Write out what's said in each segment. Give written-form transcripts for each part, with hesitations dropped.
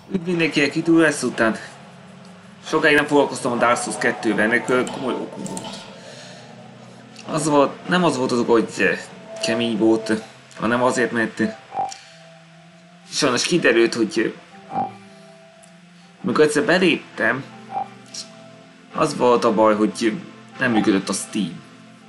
Üdv mindenkinek, itt újra után. Sokáig nem foglalkoztam a Dark Souls 2-vel, ennek komoly okom volt. Nem az volt az oka, hogy kemény volt, hanem azért, mert sajnos kiderült, hogy amikor egyszer beléptem, az volt a baj, hogy nem működött a Steam.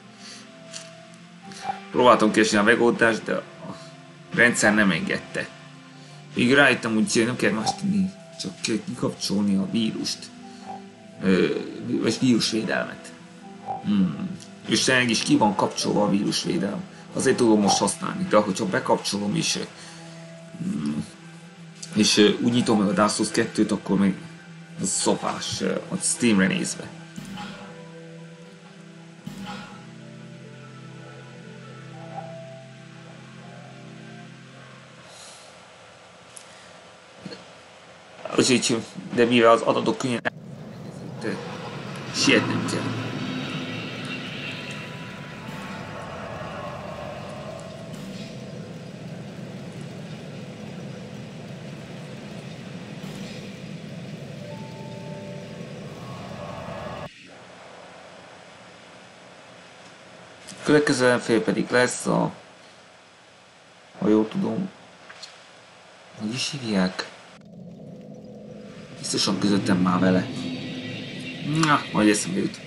Próbáltam keresni a megoldást, de a rendszer nem engedte. Még rájöttem, hogy nem kell más tenni, csak kell kikapcsolni a vírust. Vagy vírusvédelmet. És tényleg is ki van kapcsolva a vírusvédelem. Azért tudom most használni, de hogyha bekapcsolom és úgy nyitom meg a Dark Souls 2-t, akkor még az szopás a Steamre nézve. Úgyhogy, de mivel az adatok könnyen sietnem kell. Következő fél pedig lesz ha jól tudom, hogy is hívják? Biztosan közöttem már vele. Na, majd eszembe jut.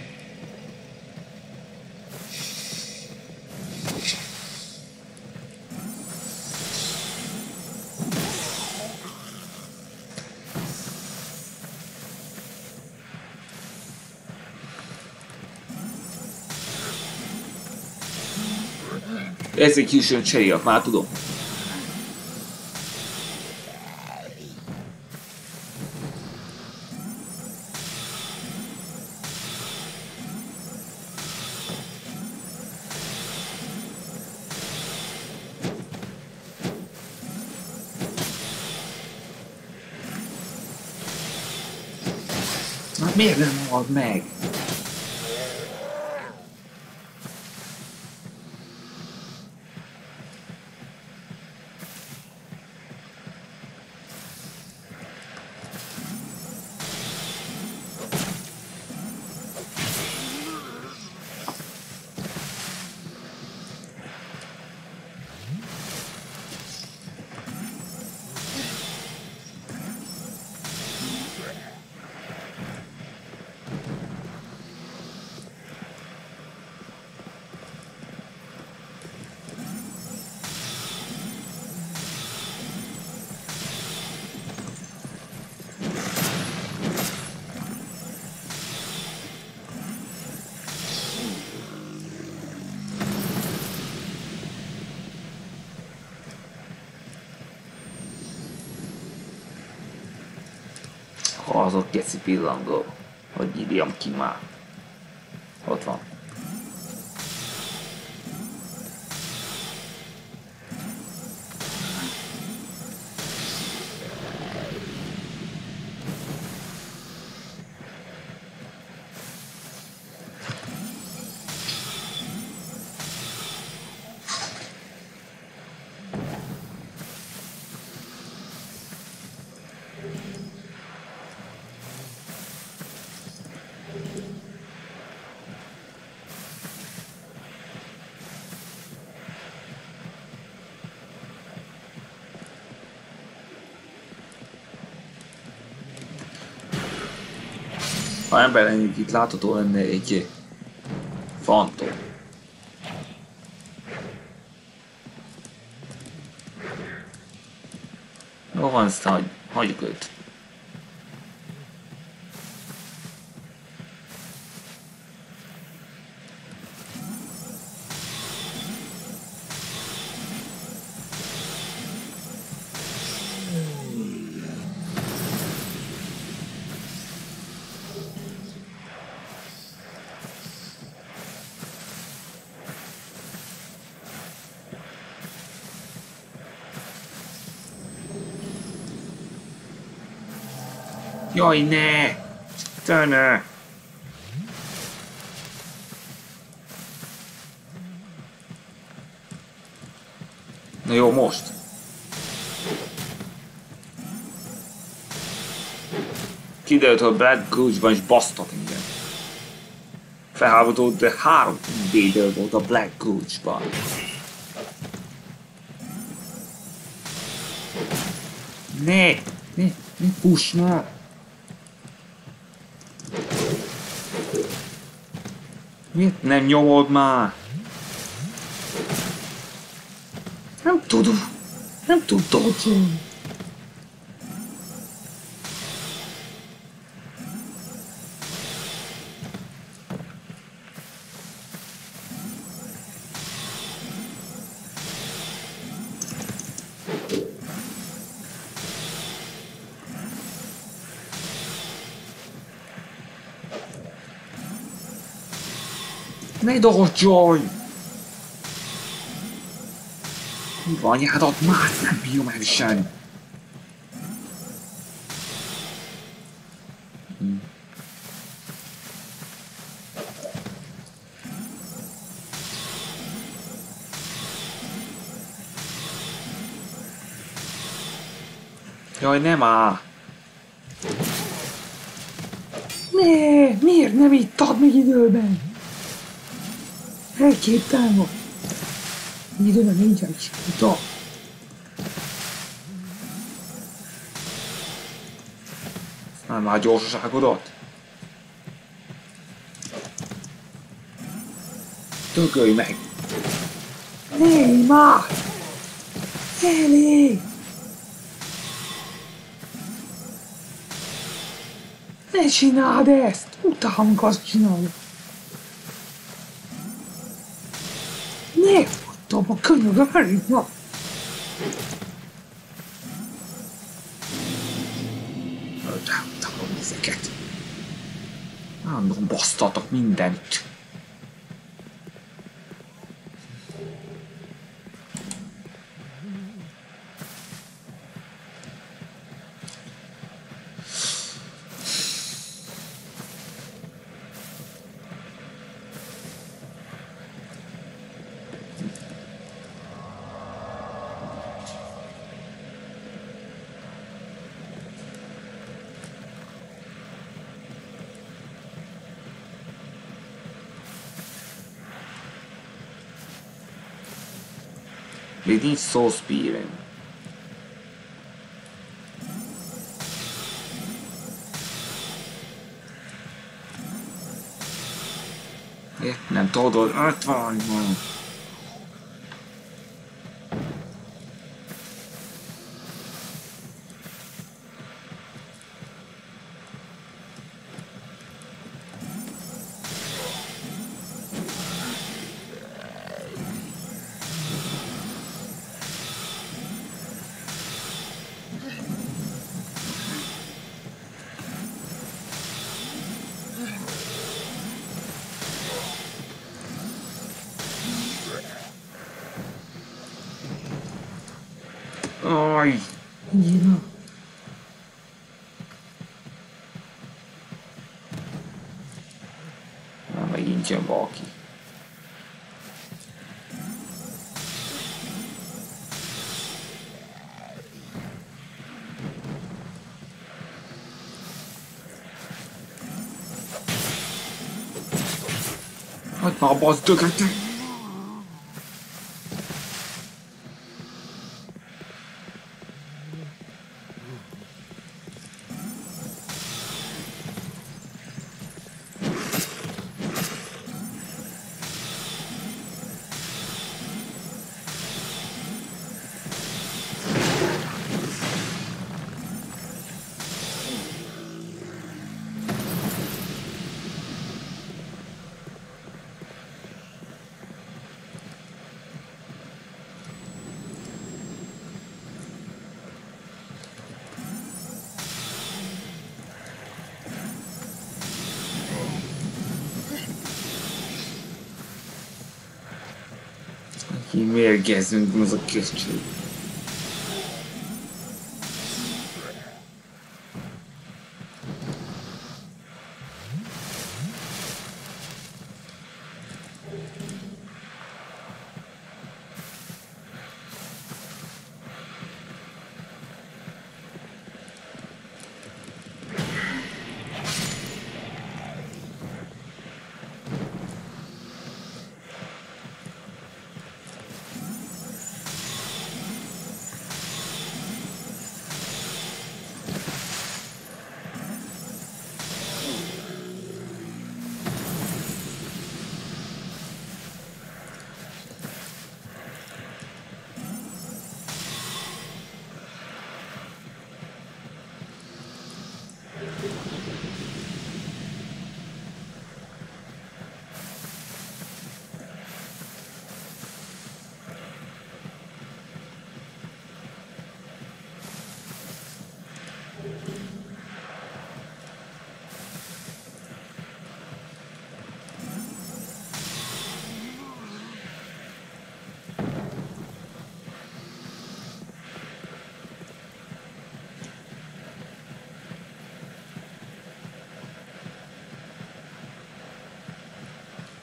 Execution Chariot, már tudom. Hát miért nem ad meg? Azok geci pillangó, hogy írjam ki már. Ott van. Ha ember lennék, itt látható lenne egy fantom. Jó van, ezt hagyjuk őt. Jaj, ne! Te ne! Na jó, most. Kiderült, hogy Black Gulch-ban is basztak engem. Felháborító, de 3 védő volt a Black Gulch-ban. Ne push már! Miért nem nyomod már? Nem tudom dodge-olni. Ne dodge-olj! Mi van, anyádat már nem bírom elviselni. Jaj, nem áll! Ne, miért nem ittad meg időben? Elképtelen vagy. Időben nincsen is itta. Nem már gyorsaságodat? Tökölj meg! Ne, már! Elég! Ne csináld ezt! Utálunk azt csinálni! Ne! Fogtam a könyögöm elég ma! Utálom ezeket! Állandóan basztatok mindent! Mit nincs szószpíren. Miért nem tudod? Ott van van. Aj! Nyilván. Na, megint jön valaki. Hagyd már abba az dögöt! Mérgezünk az a közcső.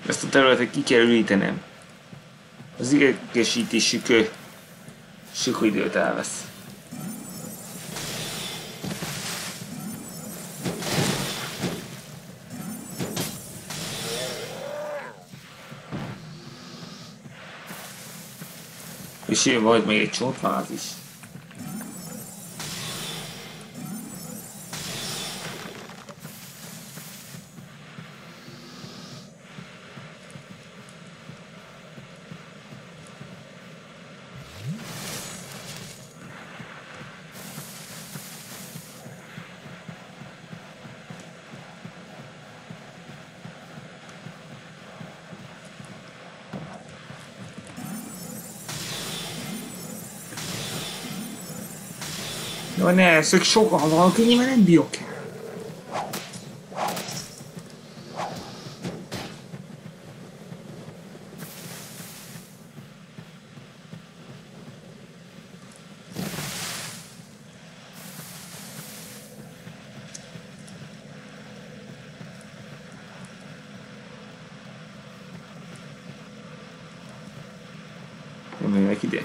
Ezt a területet ki kell ürítenem. Az idegesítésük sok időt elvesz. És jön majd még egy csontváz is. Jaj, ne eszek sokan van, könnyű, mert nem bírok. Nem jönnek ide.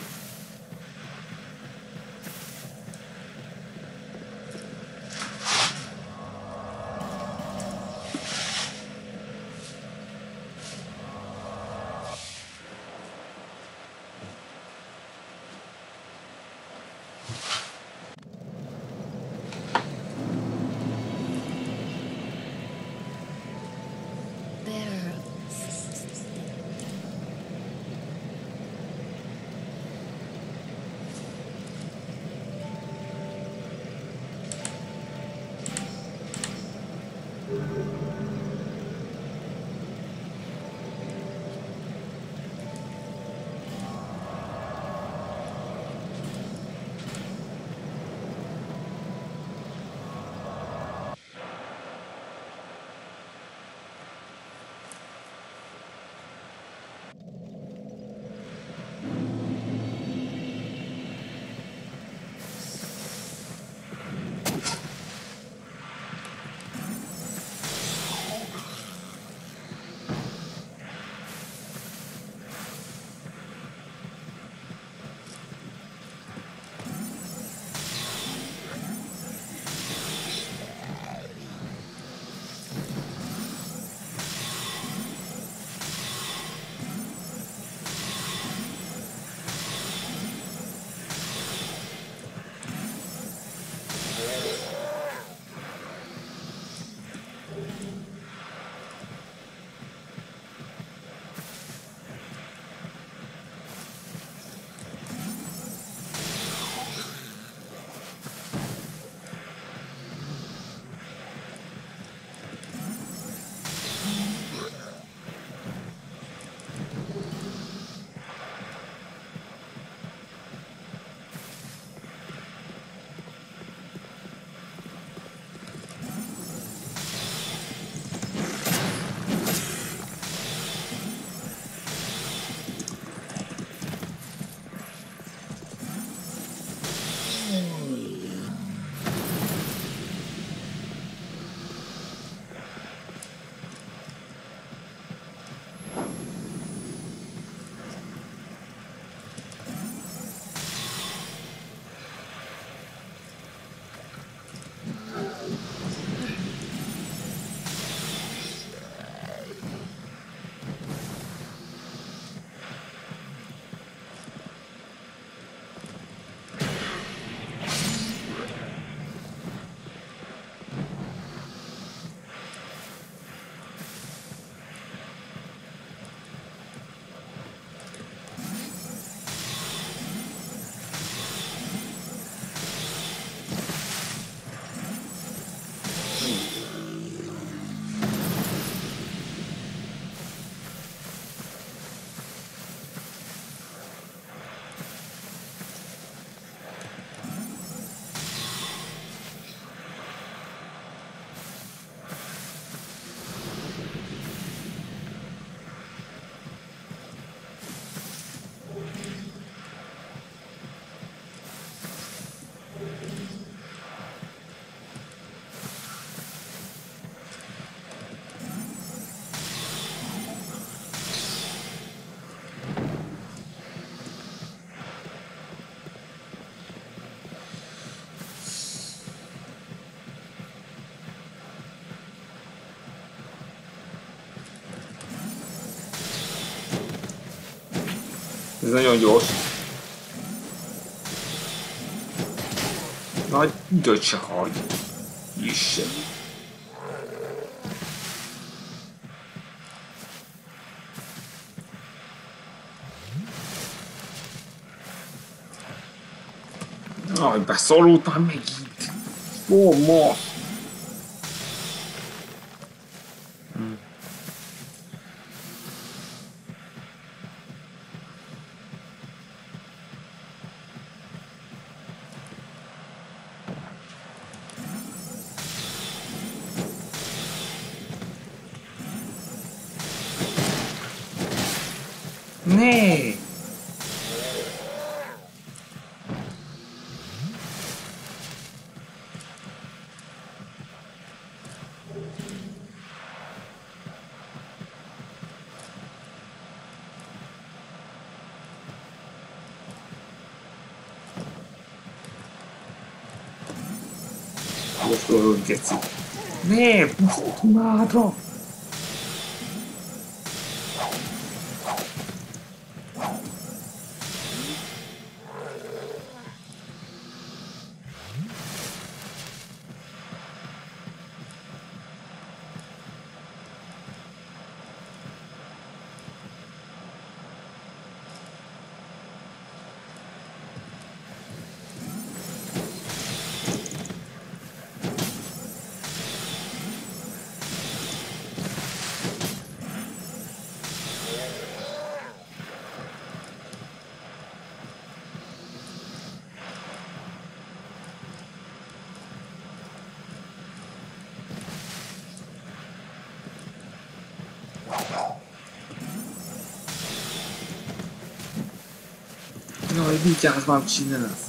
Ez nagyon gyors. Nagy időt se hagy. Isten. Aj, beszorult már megint. Ó, ma. Nee. Most olyan geci. Nee, most imádra. Jaj, vigyázz, már csinálsz.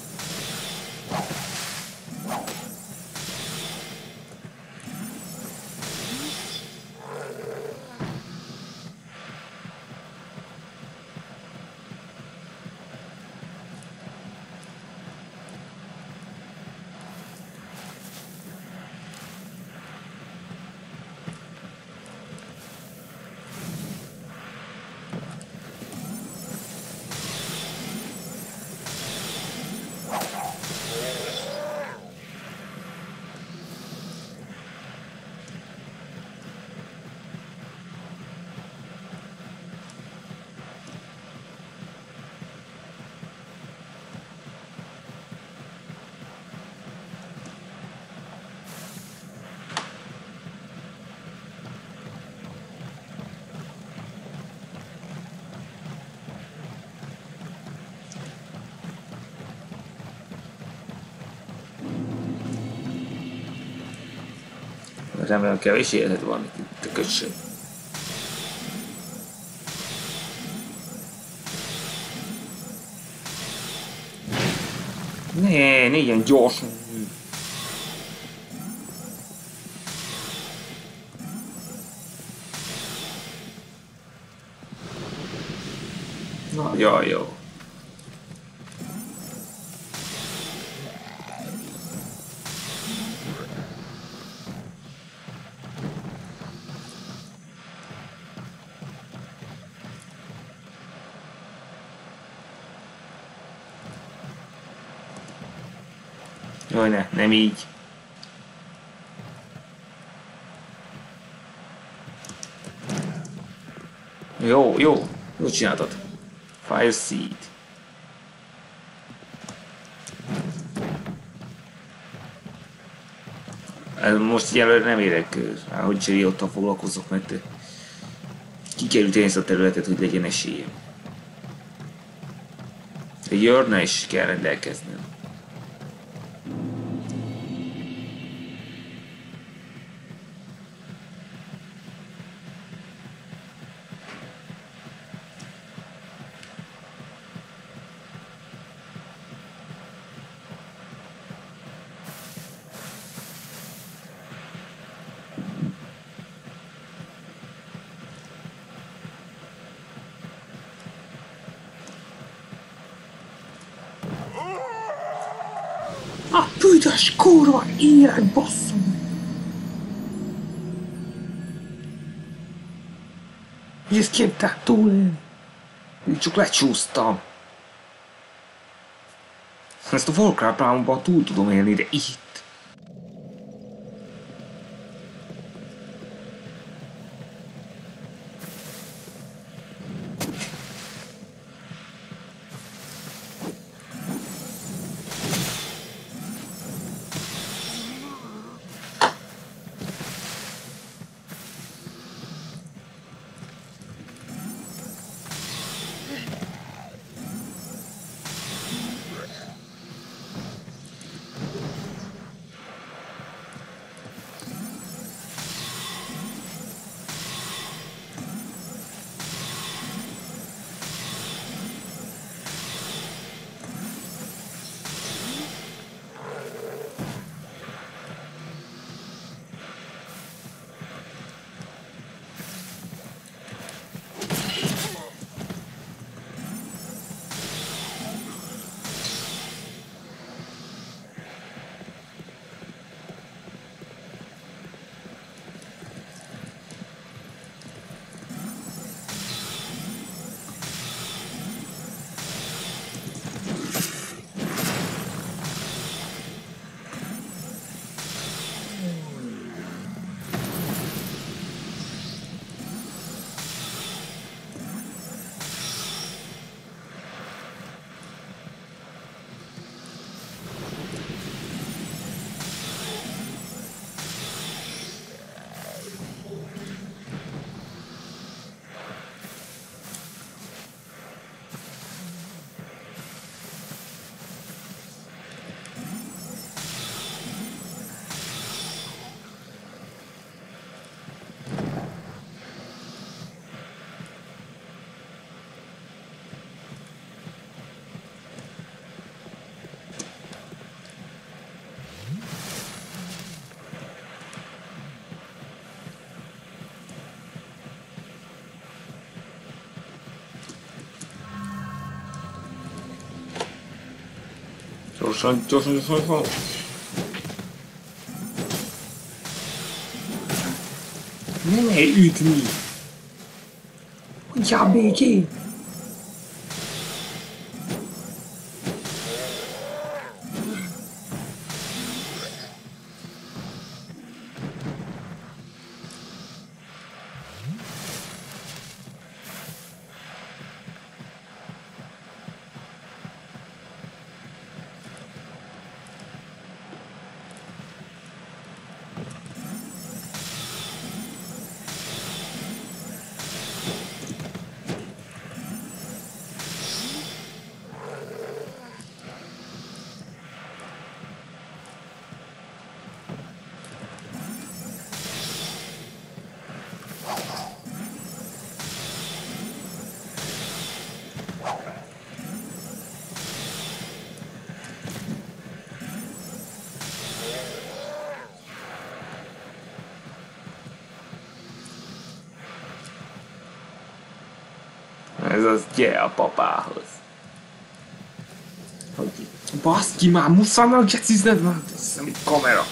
Remélem kevés életed van itt a köcsög. Ne ilyen gyorsan. Na, jaj, jó. Jaj, ne, nem így. Jó, jó, jó csináltad. Fire Seed. Most egyelőre nem érek, hogy Riottal foglalkozok, mert kikerült én ezt a területet, hogy legyen esélyem. Egy Jörne is kell rendelkeznem. A büdös kurva élet, basszom! Hogy ezt képtál túlélni? Úgy csak lecsúsztam. Ezt a Warcraft álmomban túl tudom élni, de itt. Gyorsan. Nem elütni. Hagyjál békén. Ez az gyere a papához. Baszki már, muszáj meg gecizned már, ez hiszem itt kamera.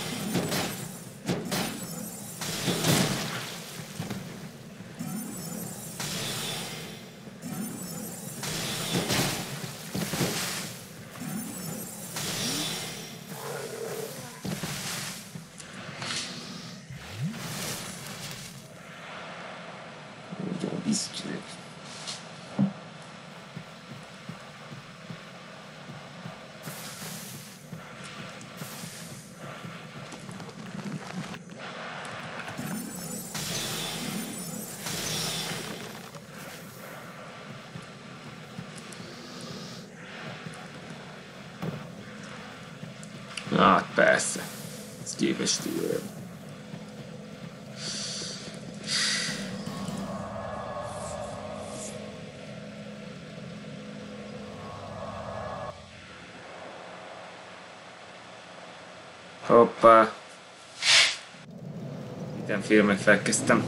Hát persze, ez képes tőle. Hoppá. Mindenféle megfelkeztem.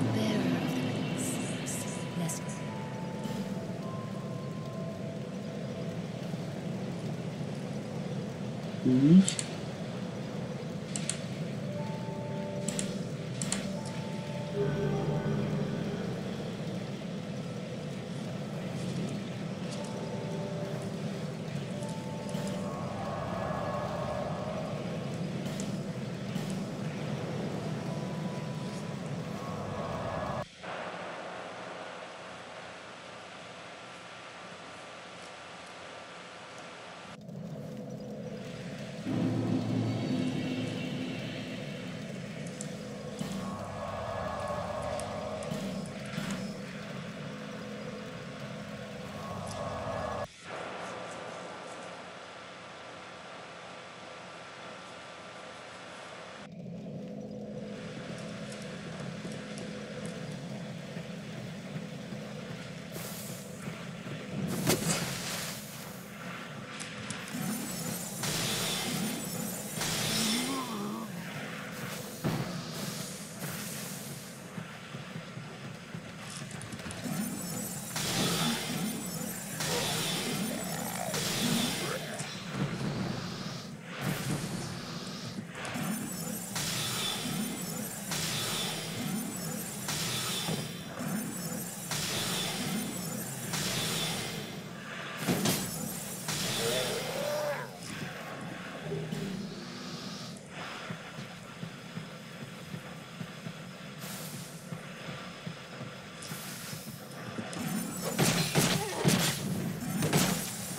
Így.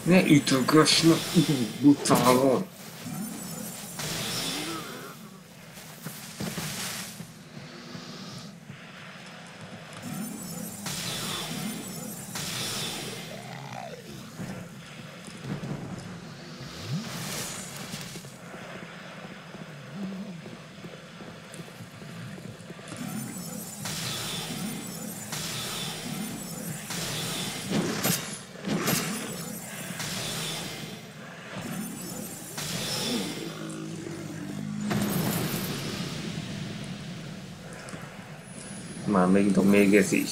Ne ütögessnek, butálon! Már még ez is.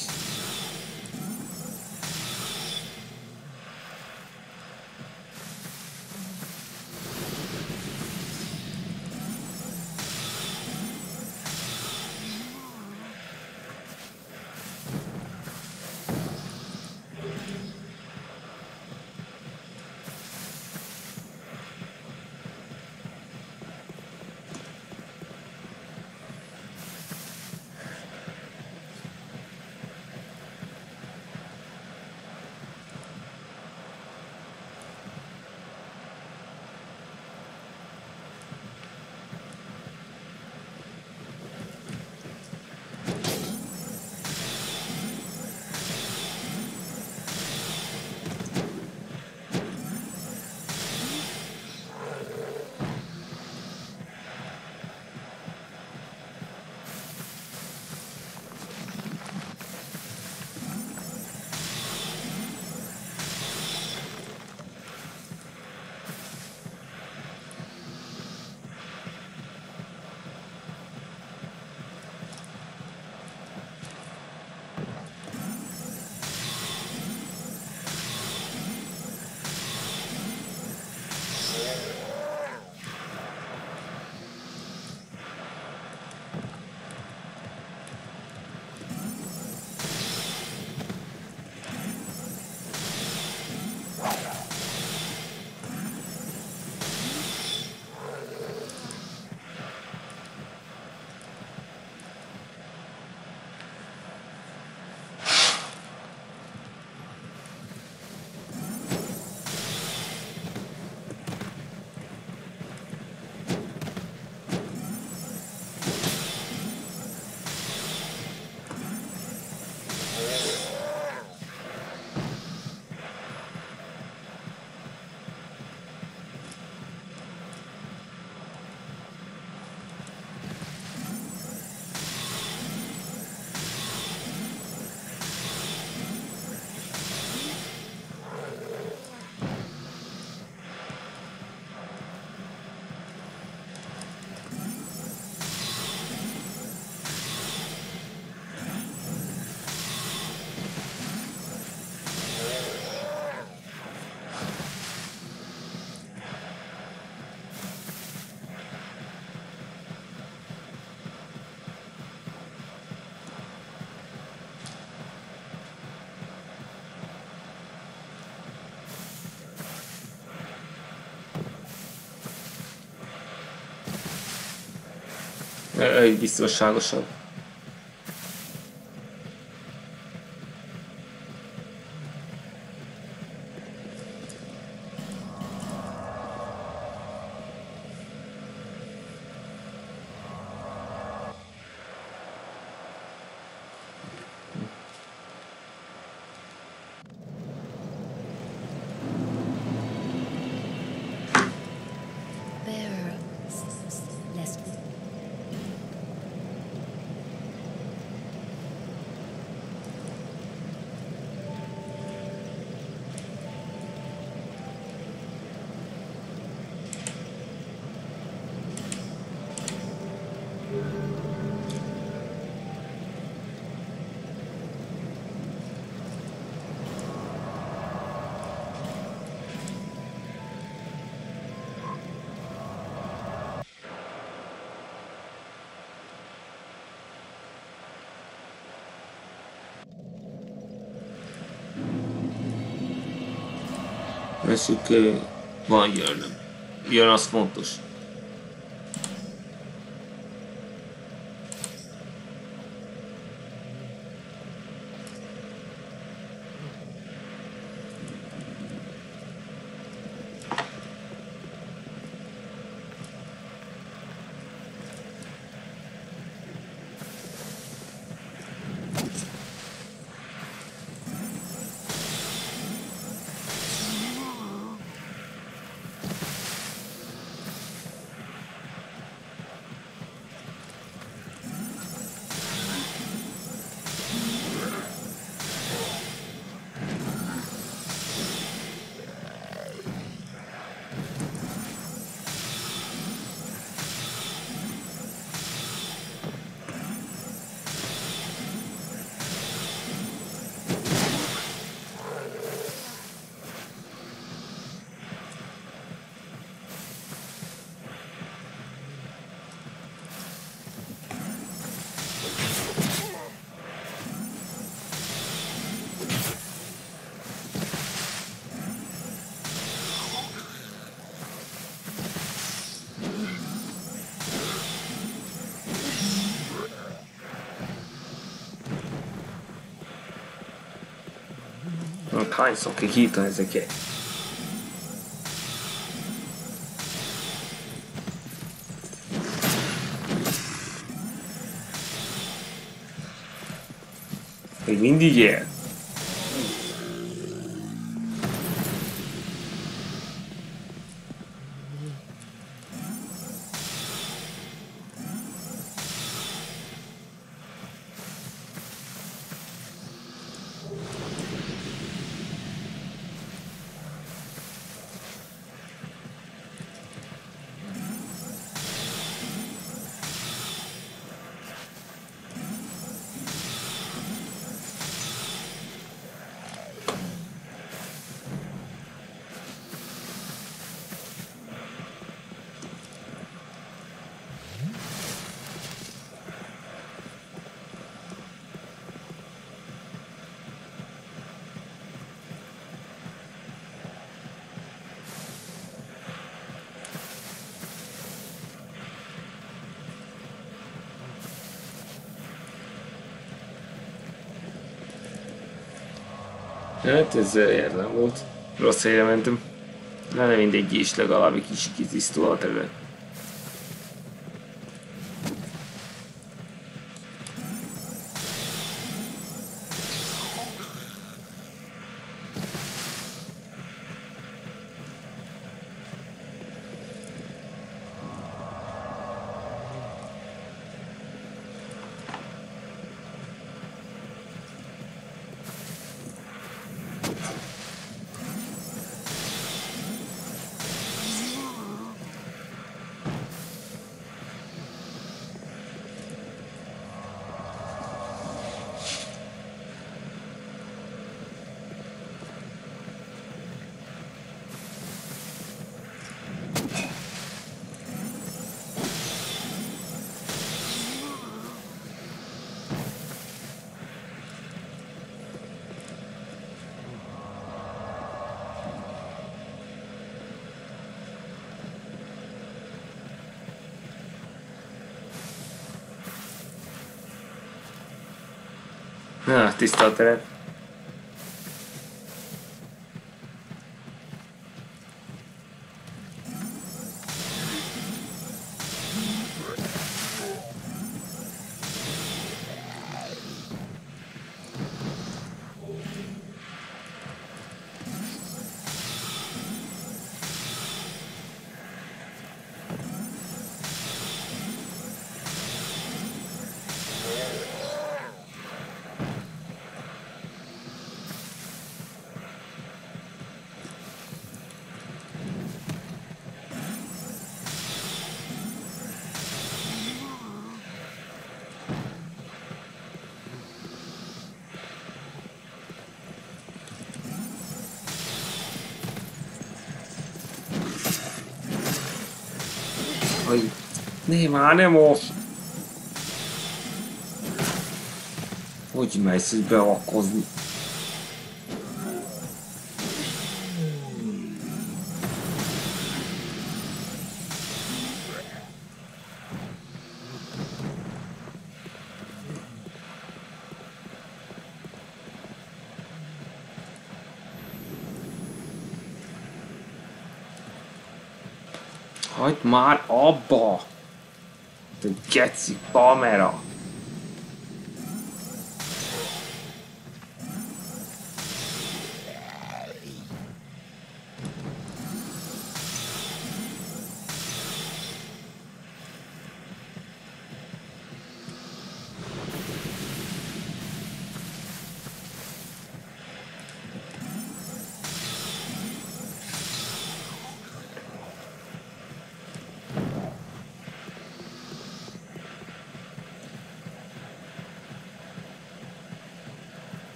Egy biztonságosabb. Bearer, lest Veszük, van jön. Jön, az fontos. hogy hányszor kell kiírtani ezeket. Még mindig él. Hát ez értelem volt. Rossz helyre mentem. Na nem mindegy is, legalább egy kis kitisztul a terület. Na, tiszta a teret. Hogy már nem most. Hogy mész így beakozni? Hagyd már abba! Te geci kamera!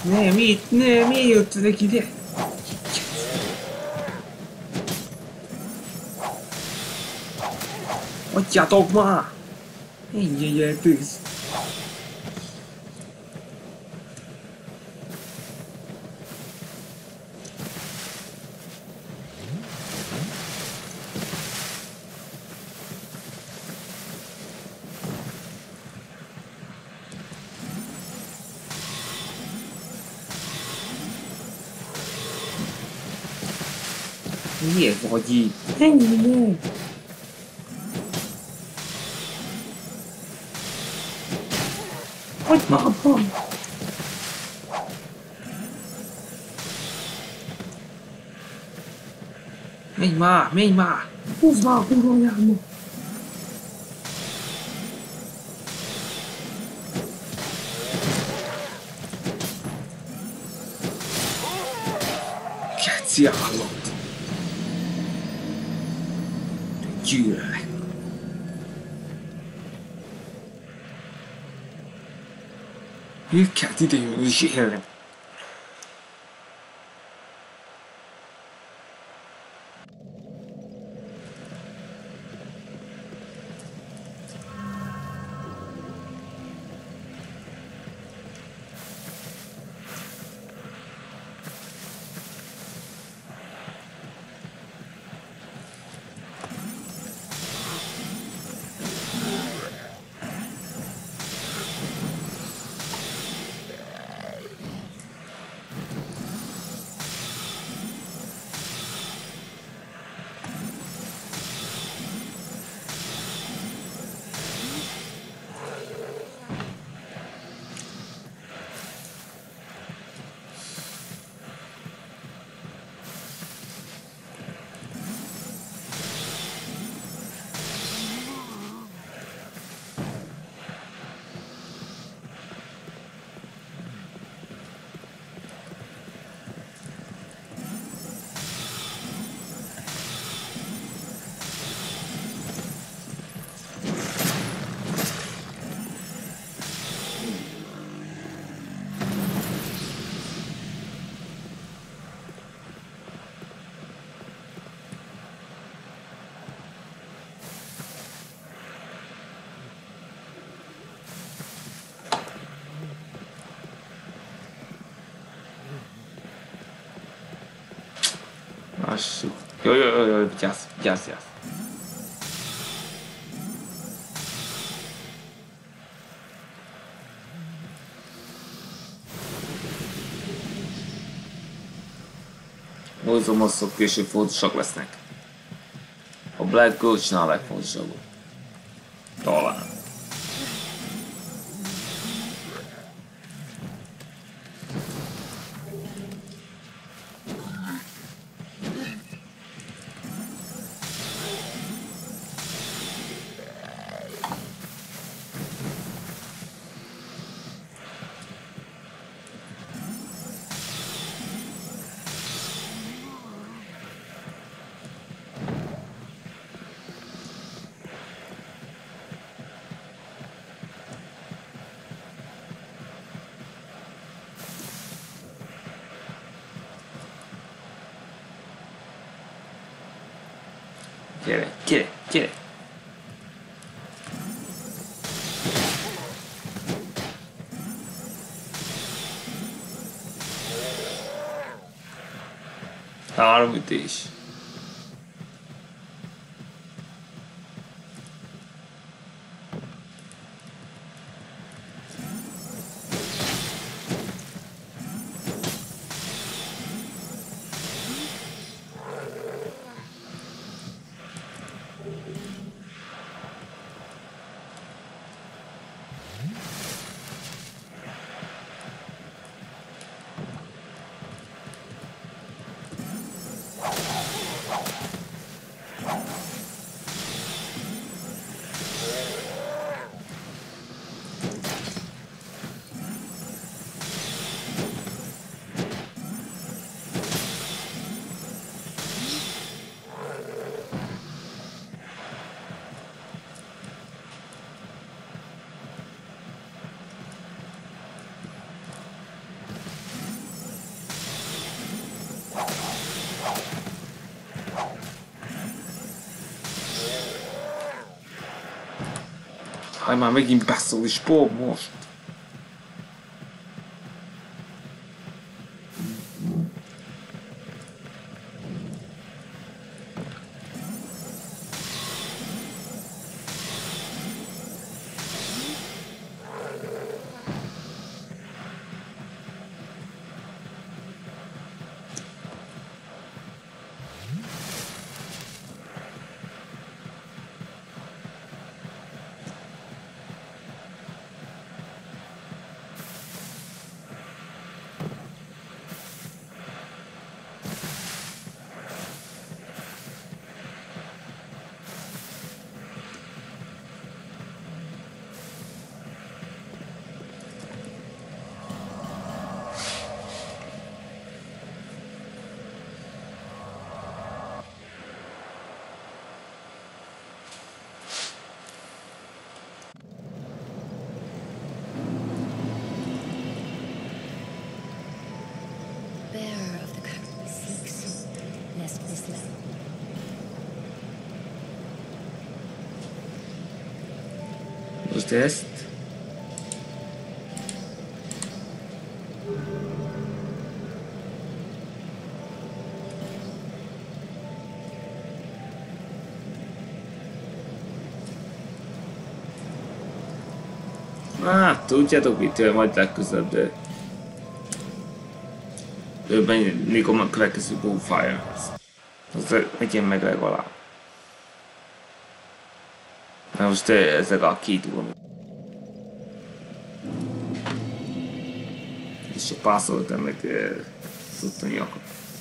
Miért jöttetek ide? Hagyjátok már! Ennyi gyertőz! Miért vagy így? Ennyi! Hogy már van? Menj már! Húzd már a kurva anyámba! Keci állat! Gyűlölek! Miért kellett ide jönni és élni? Lassú. Jó, vigyázz. Mozdomosszok később fontosak lesznek. A Black Gulch-nál a legfontosabb. Talán. Gyere. Három ütés. Haj, már megint beszól is Bob most. Bearer of the current seeks lest this land. Most ezt. Tudjátok mit, majd legközelebb, de mikor a következő bonfire. Az legyen meg legalább. Na most ezek a két úr. És a passzolt ennek tudni akar.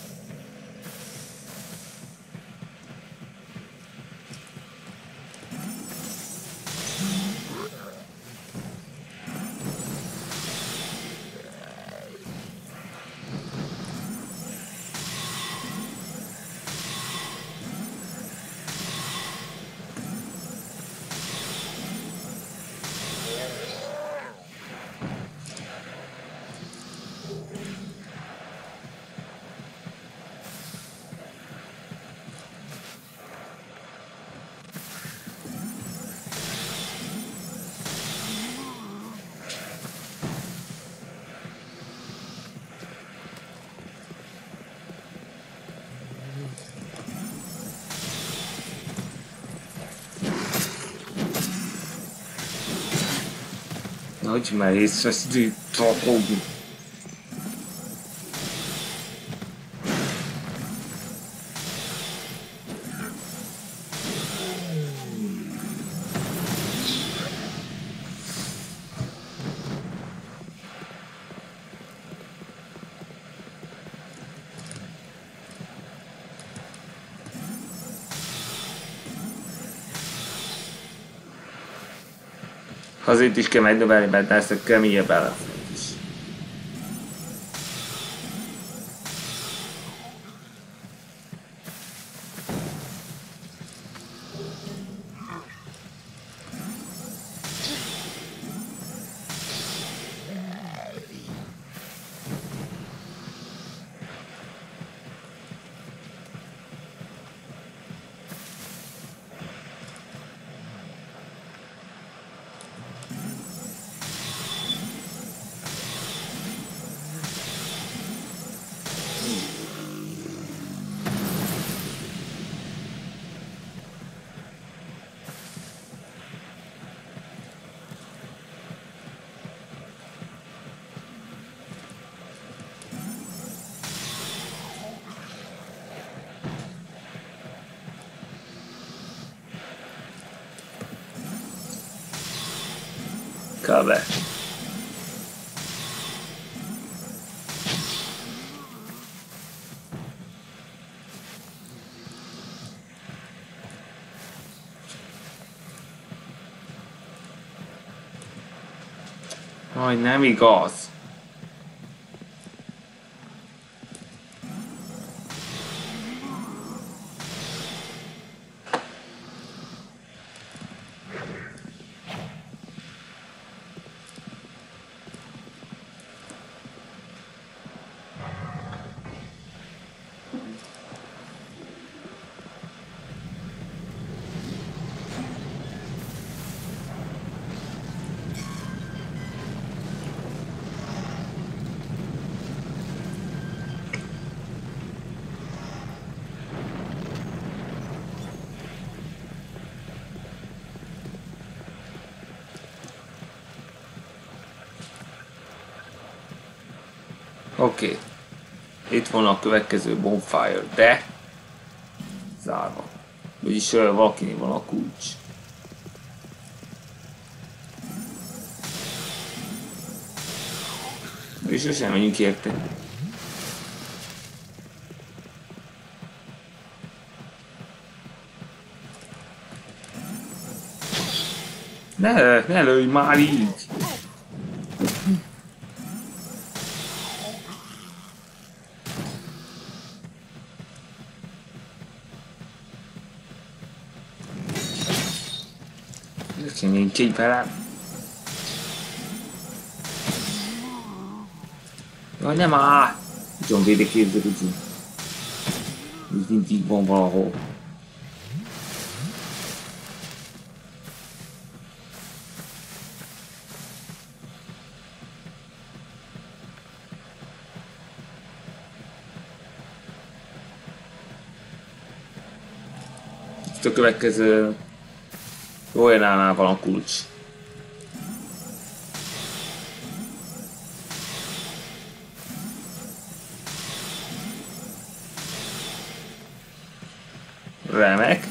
Hogy már észresztő találkozni. Azért is kell megnövelni, mert lesznek keményebb ellenfelek is. Kb. Aj, nem igaz. Oké. Itt van a következő bonfire, de zárva. Vagyis valakinél van a kulcs. És sosem menjünk érte. Ne lőj már így! Nincs így velem. Jaj, nem áll! Nagyon védekező, úgy. Úgy mindig van valahol. Itt a következő Royalnál van a kulcs. Remek.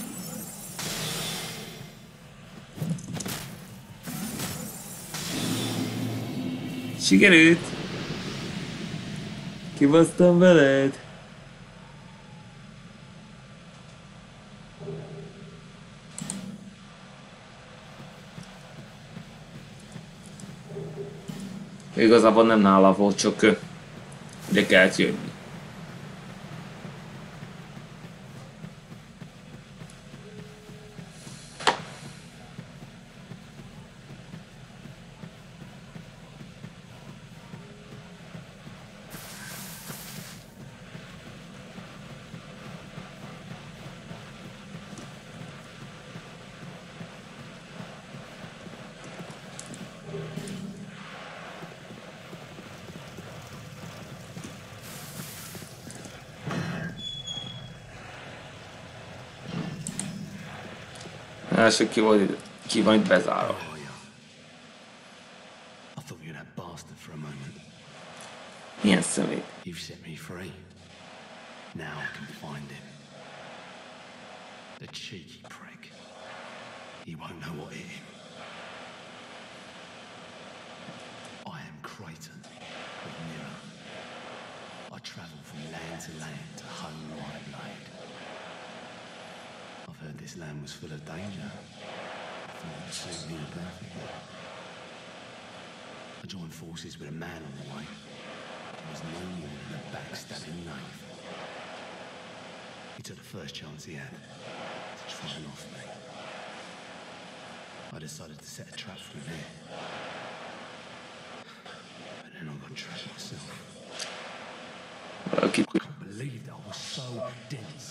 Sikerült. Kibasztam veled. Igazából nem nála volt, csak ide kellett jönni. Első ki van itt bezárva. Milyen szemét? You've set me free. Now I can find him. The cheeky prick. He won't know what hit him. I am Creighton of Mirror. I travel from land to land to hone my blade. I've heard this land was full of danger. I thought it would suit me perfectly. I joined forces with a man on the way. He was no more than a backstabbing knave. He took the first chance he had to try and off me. I decided to set a trap for him here. But then I got trapped myself. I can't believe that I was so dense.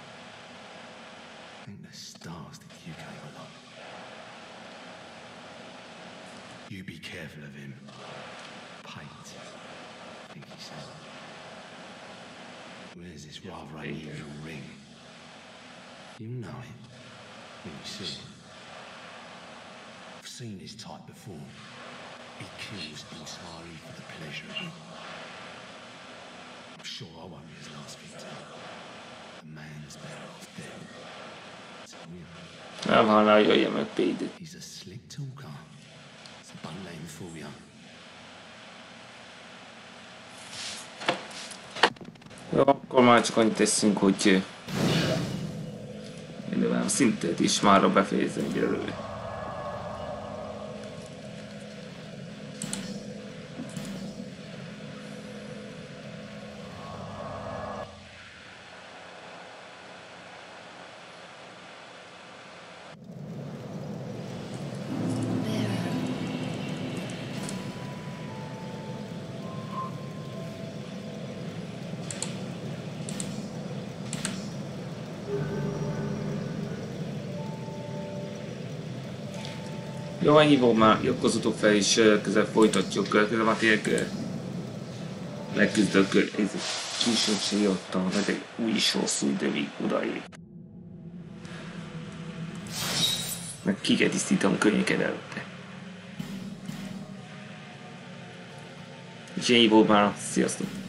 Thank the stars that you came along. You be careful of him. Paint, I think he said. Where's this rather unusual ring? You know it when you see it. I've seen this type before. He kills entirely for the pleasure of it. I'm sure I won't be his last victim. The man's better off dead. Nem hallál, jöjjön meg Pédet. He's a slick talker. It's a bun name for you. Jó, akkor már csak annyit teszünk, hogy minden szintet is mára befejezem egyelőre. Jó, ennyi volt már, iratkozzatok fel és közel folytatjuk, közel már tényleg leküzdök, ez később jöttem, mert egy új is hosszú időig odaér. Meg ki kell tisztítom könnyűket előtte. És ennyi volt már, sziasztok!